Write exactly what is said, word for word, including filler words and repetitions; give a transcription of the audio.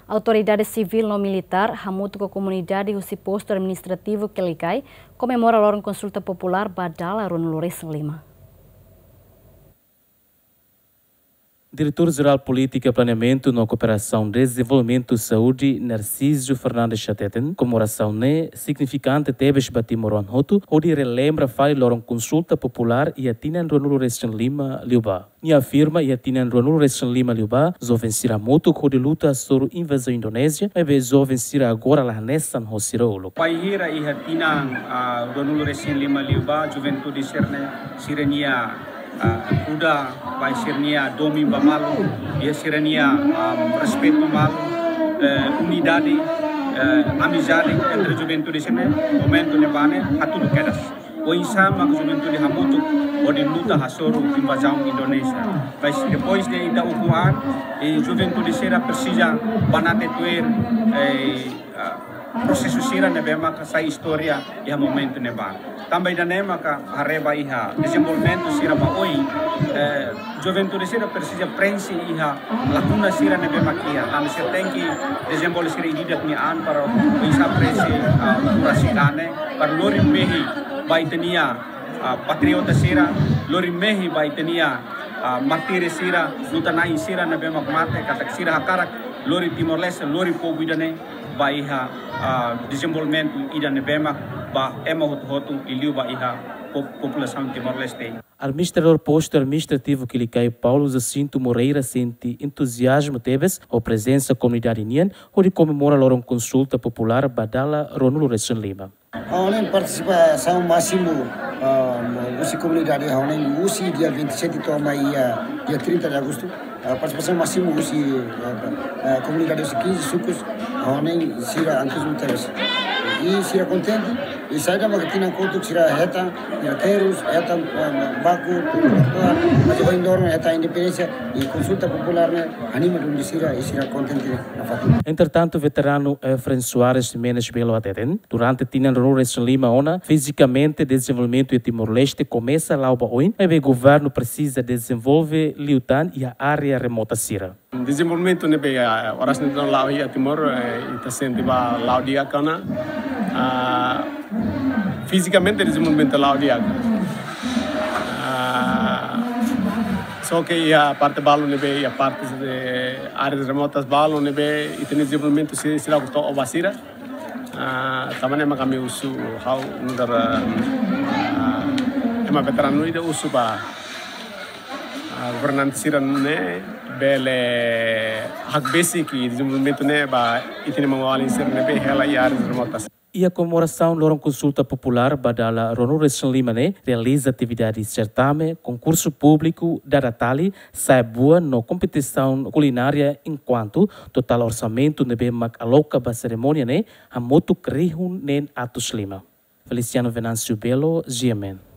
Autoridade Sivil no Militár, hamutuk komunidade husi Postu Administrativu Quelicai, komemora loron Consulta Popular dala lima. Diretor-Geral Política, Planeamento e Cooperação Desenvolvimento Saúde, Narciso Fernandes Chateten, comemoração né, significante tebes batimoron hotu, onde relembra fale loron Consulta Popular e atinan Ronul Restion Lima Liuba. E afirma e atinan Ronul Restion Lima Liuba, zo vencira moto onde luta sobre invasão Indonésia, mas zo vencira agora lá nessan hosirolo. Paihira e atinan Ronul Restion Lima Liuba, juventude serne sirenia kuda vai sirnia domi bamalu ia sirnia um, respeito malu uh, unidade uh, amizade entre juventude sirne momento nebane hatu kedas o insama com juventude hamutuk ode luta hasoro invasão Indonésia mas depois de ida ukuan e juventude sira precisa banate tuer eh, prosesu sira nebema ka sa história e momento nebane também da nema ka hareba iha desenvolvimento sira ba oi eh, juventude sira precisa prensi iha lacuna sira nebema kia tam se tem que desenvolver sira ididat ni an para isa presi urasikane para lori mehi baitenia patriota sira lori mehi baitenia martire sira lutanai sira nebema mate katak sira hakarak lori Timor Leste lori povo idane ba iha desenvolvimento idane nebema ba ema hotu iliu ba iha população Timor Leste. Administrador Postu Administrativu Quelicai Paulo Jacinto Moreira sente entusiasmo tebes a presença da comunidade nian onde comemora loron Consulta Popular badala Ronul Restion Lima. A participação máximo uh, husi comunidade a husi dia vinte e sete toma ia dia trinta de agosto. A participação máximo husi uh, comunidade husi quinze sucos a sira antes tebes. E sira contente e sai da magatina conto sira heta terus heta baku mas vai indorno heta independência e consulta popular né anima do sira e sira contente na fatura. Entretanto, veterano Efren Soares Menes Belo Ateten, durante tinan Ronul Restion Lima ona, fisicamente desenvolvimento de Timor-Leste começa lá o oin, mas o governo precisa desenvolver liutan e a área remota sira. Desenvolvimento ne be oras ne don lao ia Timor ita sente ba lao dia kana fisicamente desenvolvimento lao dia só que a parte balo ne be a parte de áreas remotas balo ne be ita desenvolvimento se será que to obasira tamane makami usu how ndar ema veterano ida usu ba governante sira ne bele hak basic desenvolvimento ne ba itine mawali sir ne be hela áreas remotas. E a comemoração loron Consulta Popular badala Ronul Restion Lima ne realiza atividades certame, concurso público, daratali, sai boa no competição culinária enquanto total orçamento ne be mak aloca ba cerimônia ne hamutuk rihun nen atus lima. Feliciano Venâncio Belo, G M N.